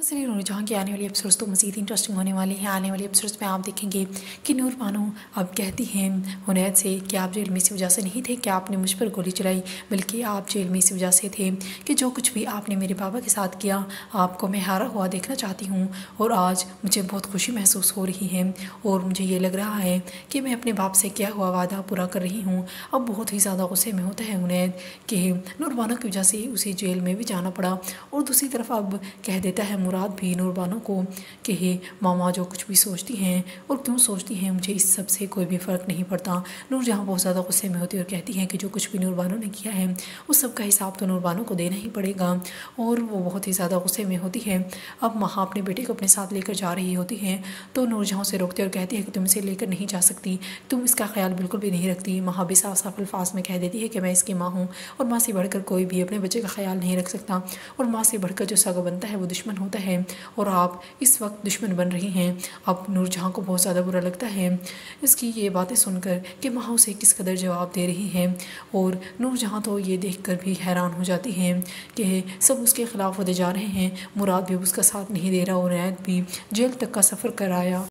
Serial Noorjahan की आने वाली एपिसोड्स तो मज़ीद इंटरेस्टिंग होने वाली हैं। आने वाली एपिसोड्स में आप देखेंगे कि नूर बानो अब कहती हैं हुनैद से कि आप जेल में इसी वजह से नहीं थे कि आपने मुझ पर गोली चलाई, बल्कि आप जेल में इसी वजह से थे कि जो कुछ भी आपने मेरे पापा के साथ किया, आपको मैं हारा हुआ देखना चाहती हूँ और आज मुझे बहुत खुशी महसूस हो रही है और मुझे ये लग रहा है कि मैं अपने बाप से किया हुआ वादा पूरा कर रही हूँ। अब बहुत ही ज़्यादा गुस्से में होता है हुनैद कि नूर बानो की वजह से उसे जेल में भी जाना पड़ा और दूसरी तरफ अब कह देता है मुराद भी नूर बानो को कि हे मामा जो कुछ भी सोचती हैं और क्यों सोचती हैं, मुझे इस सब से कोई भी फ़र्क नहीं पड़ता। नूरजहाँ बहुत ज़्यादा गुस्से में होती है और कहती हैं कि जो कुछ भी नूर बानो ने किया है उस सब का हिसाब तो नूर बानो को देना ही पड़ेगा और वो बहुत ही ज़्यादा गुस्से में होती है। अब महा अपने बेटे को अपने साथ लेकर जा रही होती हैं तो नूरजहाँ उसे रोकती है और कहती है कि तुम इसे लेकर नहीं जा सकती, तुम इसका ख्याल बिल्कुल भी नहीं रखती। महा भी साफ साफ अल्फाज में कह देती है कि मैं इसकी माँ हूँ और माँ से बढ़कर कोई भी अपने बच्चे का ख्याल नहीं रख सकता और माँ से बढ़कर जो सगा बनता है वो दुश्मन होता है और आप इस वक्त दुश्मन बन रही हैं। अब नूरजहाँ को बहुत ज़्यादा बुरा लगता है इसकी ये बातें सुनकर कि माँ उसे किस कदर जवाब दे रही है और नूरजहाँ तो ये देखकर भी हैरान हो जाती हैं कि सब उसके ख़िलाफ़ होते जा रहे हैं। मुराद भी उसका साथ नहीं दे रहा और नैत भी जेल तक का सफ़र कराया।